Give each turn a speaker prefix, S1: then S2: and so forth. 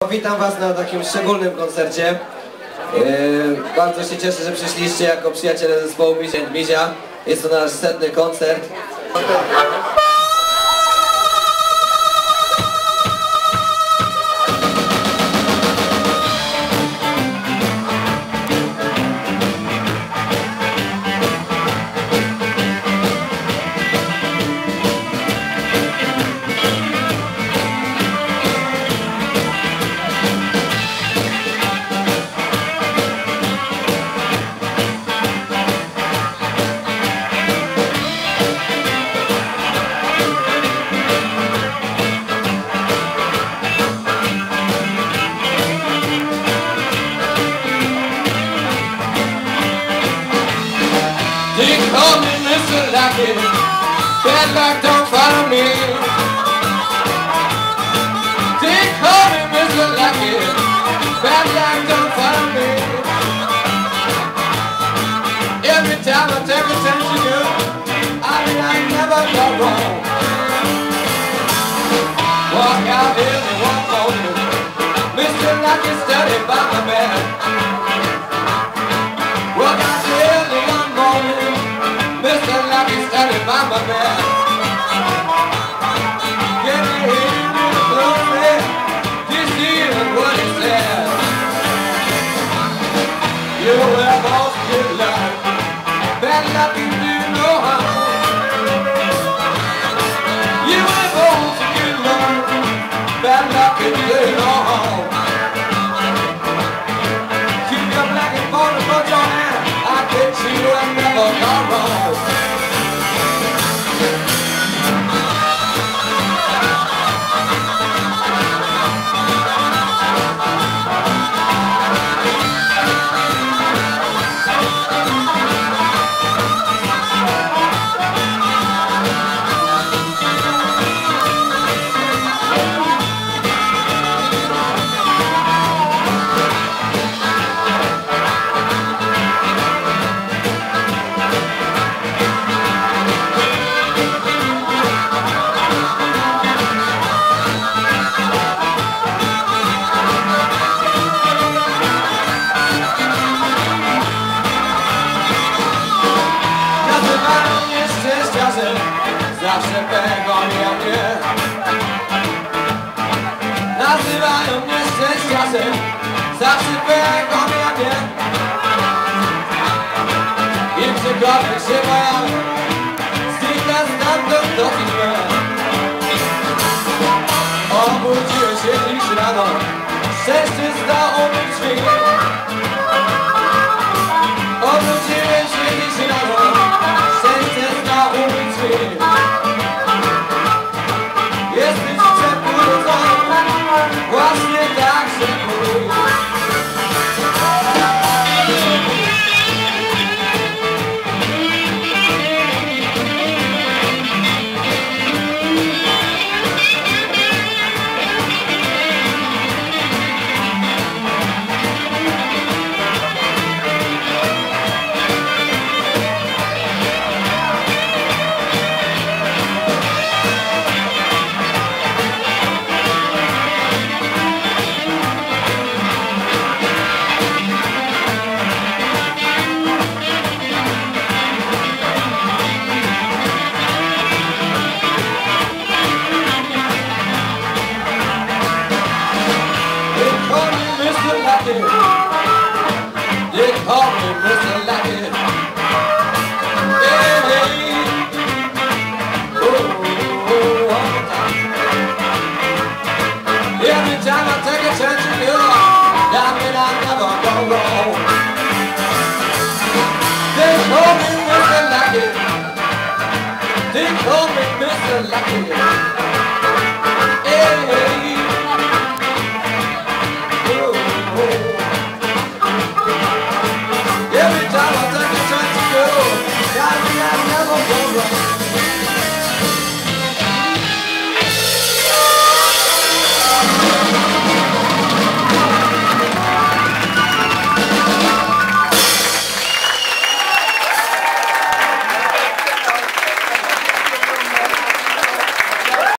S1: Witam Was na takim szczególnym koncercie. Bardzo się cieszę, że przyszliście jako przyjaciele zespołu Mizia. Jest to nasz 100. koncert.
S2: They call me Mr. Lucky, bad luck don't follow me. They call me Mr. Lucky, bad luck don't follow me. Every time I take a chance to you, I never go wrong. Walk out here and walk on you, Mr. Lucky standing by my bed. Walk out here and one morning, Mr. Lucky standing by my bed. Get me here to the close this is what he said. You have all good luck, bad luck you do no harm. You have all good luck, bad luck you do no harm. Keep your black and forty put your hand, I bet you have never gone wrong. Zawsze tego mnie nazywają mnie szczęściarzem, zawsze tego mnie i gdziekolwiek się pojawię, znika stamtąd do chwilę. Obudziłem się dziś rano, szczęście stało mi drzwi. Obudziłem się dziś rano, szczęście stało mi drzwi. Jesteś przebudzony, właśnie tak się mówi. They call me Mr. Lucky. Hey, hey. Oh, every time I take a chance to you, I mean I never go wrong. They call me Mr. Lucky. They call me Mr. Lucky.